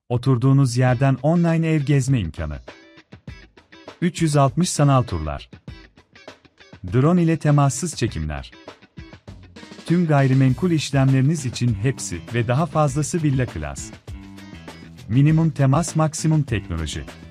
Oturduğunuz yerden online ev gezme imkanı. 360 sanal turlar. Drone ile temassız çekimler. Tüm gayrimenkul işlemleriniz için hepsi ve daha fazlası Villa Class. Minimum temas, maksimum teknoloji.